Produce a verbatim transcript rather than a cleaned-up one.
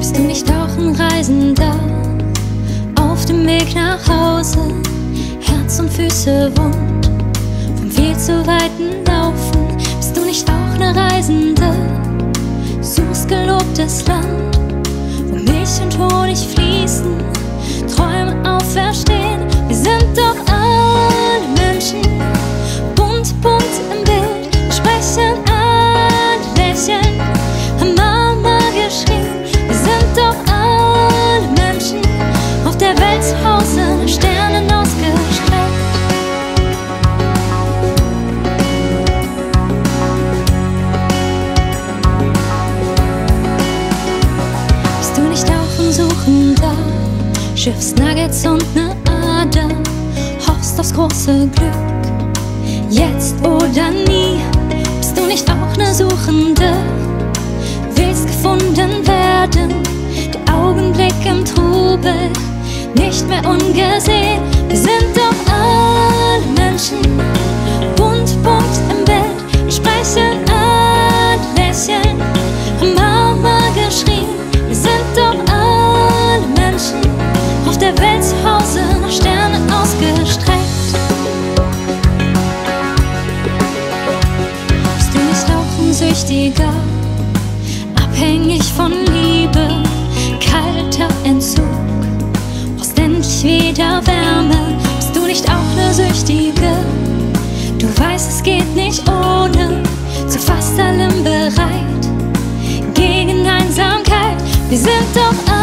Bist du nicht auch ein Reisender auf dem Weg nach Hause? Herz und Füße wund vom viel zu weiten Laufen. Bist du nicht auch eine Reisende? Suchst gelobtes Land, wo Milch und Honig fließen, Träume auferstehen. Wir sind doch alle Menschen, bunte Punkte im Bild. Wir sprechen alle, lächeln, haben Mama geschrien. Wir sind doch alle Menschen, auf der Welt zu Hause, nach Sternen ausgestreckt. Bist du nicht auch ein Suchender? Schiffst Nuggets und ne Ader, hoffst aufs große Glück, jetzt oder nie. Bist du nicht auch ne Suchende? Willst gefunden werden, der Augenblick im Trubel, nicht mehr ungesehen. Wir sind doch alle Menschen, bunt, Punkt im Bild. Wir sprechen alle, lächeln, haben Mama geschrien. Wir sind doch alle Menschen, auf der Welt zu Hause, nach Sternen ausgestreckt. Bist du nicht auch ein Süchtiger, abhängig von Liebe, kalter Entzug, brauchst endlich wieder Wärme? Bist du nicht auch eine Süchtige? Du weißt, es geht nicht ohne, zu fast allem bereit, gegen Einsamkeit. Wir sind doch alle